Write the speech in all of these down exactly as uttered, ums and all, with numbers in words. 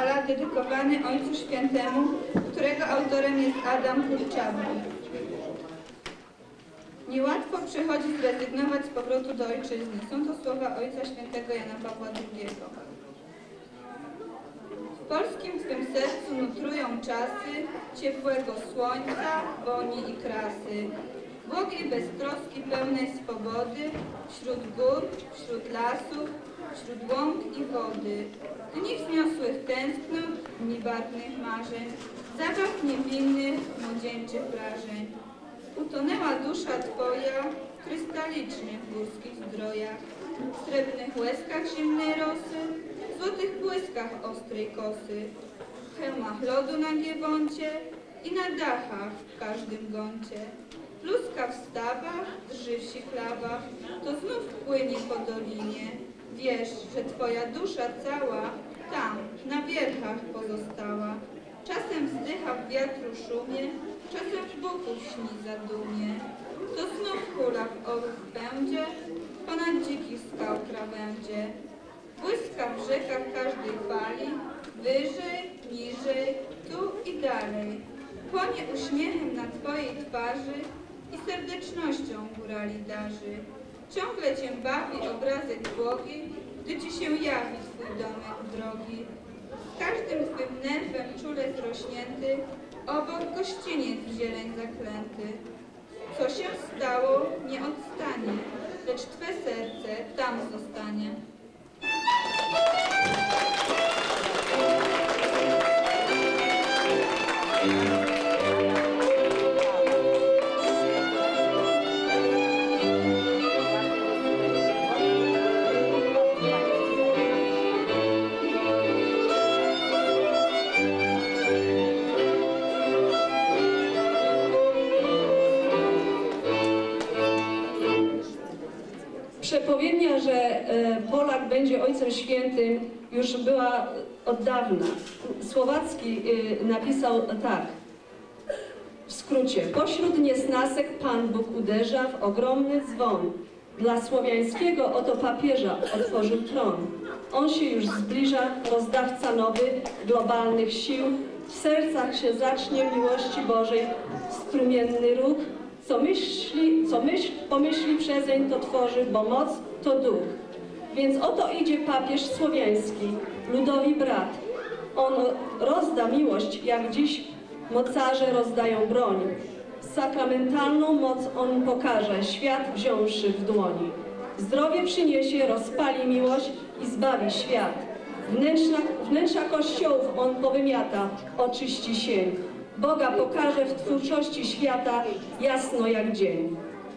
ala dedykowany Ojcu Świętemu, którego autorem jest Adam Kurczaba. Niełatwo przychodzi zrezygnować z powrotu do ojczyzny. Są to słowa Ojca Świętego Jana Pawła drugiego. W polskim swym sercu nutrują czasy ciepłego słońca, woni i krasy, błogiej beztroski pełnej swobody, wśród gór, wśród lasów, wśród łąk i wody, dni wzniosłych tęsknot, dni barwnych marzeń, zabaw niewinnych, młodzieńczych wrażeń. Utonęła dusza Twoja w krystalicznych górskich zdrojach, w srebrnych łezkach zimnej rosy, w złotych błyskach ostrej kosy, w hełmach lodu na giewoncie i na dachach w każdym gącie. Pluska w stawach, drży w sichlawach, to znów płynie po dolinie. Wiesz, że Twoja dusza cała tam, na wierchach pozostała. Czasem wzdycha w wiatru szumie, czasem w buku śni zadumie. To znów hula w orów pędzie, ponad dzikich skał krawędzie. Błyska w rzekach każdej fali, wyżej, niżej, tu i dalej. Płonie uśmiechem na Twojej twarzy i serdecznością górali darzy. Ciągle Cię bawi obrazek błogi, gdy Ci się jawi Twój domek drogi. Z każdym Twym nerwem czule zrośnięty, obok gościniec w zieleń zaklęty. Co się stało, nie odstanie, lecz Twe serce tam zostanie. Przepowiednia, że Polak będzie Ojcem Świętym, już była od dawna. Słowacki napisał tak, w skrócie: pośród niesnasek Pan Bóg uderza w ogromny dzwon. Dla słowiańskiego oto papieża otworzył tron. On się już zbliża, rozdawca nowy, globalnych sił. W sercach się zacznie miłości Bożej strumienny ruch. Co myśli, co myśl, pomyśli przezeń, to tworzy, bo moc to duch. Więc oto idzie papież słowiański, ludowi brat. On rozda miłość, jak dziś mocarze rozdają broń. Sakramentalną moc on pokaże, świat wziąwszy w dłoni. Zdrowie przyniesie, rozpali miłość i zbawi świat. Wnętrza, wnętrza kościołów on powymiata, oczyści sień. Boga pokaże w twórczości świata jasno jak dzień.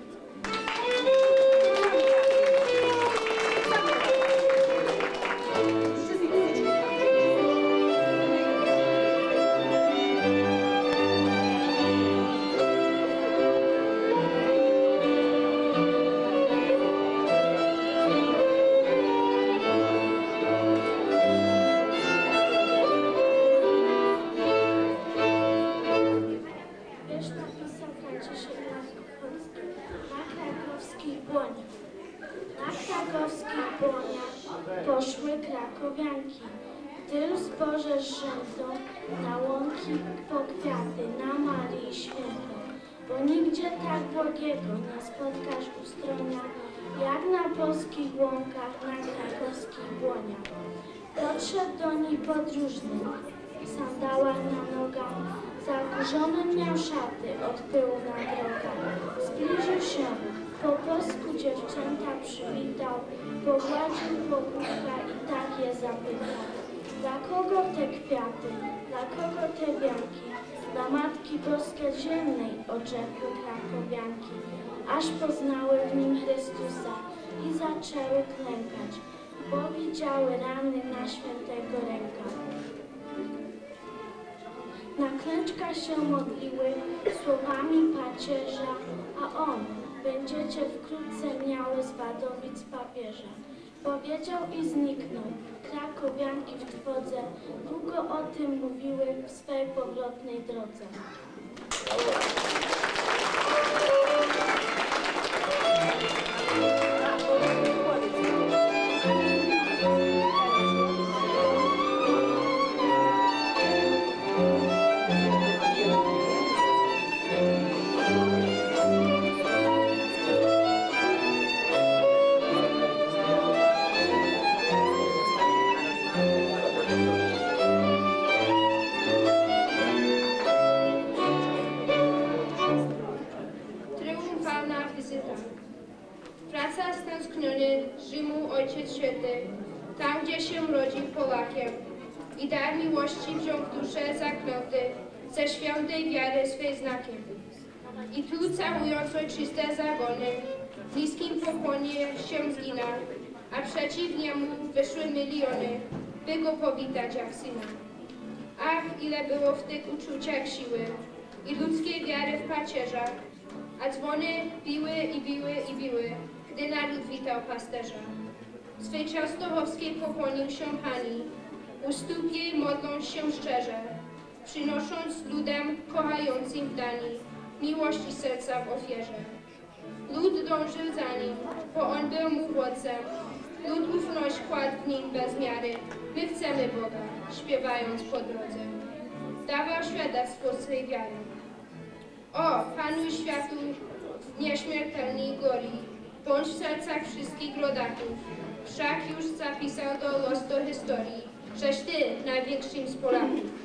Poszły krakowianki, tyl zboże rzędą, na łąki po kwiaty, na Marii Świętą. Bo nigdzie tak błogiego nie spotkasz ustronia, jak na polskich łąkach, na krakowskich błoniach. Podszedł do niej podróżny, w sandałach na nogach, zakurzony miał szaty od pyłu na drogach. Zbliżył się, po polsku dziewczęta przywitał, pogładził po ucha i tak je zapytał. Dla kogo te kwiaty, dla kogo te wianki? Dla Matki Boskiej Ziemnej, oczekły krakowianki, aż poznały w nim Chrystusa i zaczęły klękać, bo widziały rany na świętego ręka. Na klęczkach się modliły słowami pacierza, a on: będziecie wkrótce miały zwadowić papieża. Powiedział i zniknął. Krakowianki w trwodze długo o tym mówiły w swej powrotnej drodze. się rodził Polakiem i dar miłości wziął w duszę zaklęty, ze świętej wiary swej znakiem. I tu całując ojczyste zagony, w niskim pokłonie się zgina, a przeciw niemu wyszły miliony, by go powitać jak syna. Ach, ile było w tych uczuciach siły i ludzkiej wiary w pacierza, a dzwony biły i biły i biły, gdy naród witał pasterza. Swej częstochowskiej pokłonił się Pani, u stóp jej modląc się szczerze, przynosząc ludem kochającym w dani miłość i serca w ofierze. Lud dążył za nim, bo on był mu władcem. Lud ufność kładł w nim bez miary. My chcemy Boga, śpiewając po drodze. Dawał świadectwo swej wiary. O, Panu światu nieśmiertelni gori, bądź w sercach wszystkich rodaków. Wszak już zapisał do los do historii, żeś Ty największym z Polaków.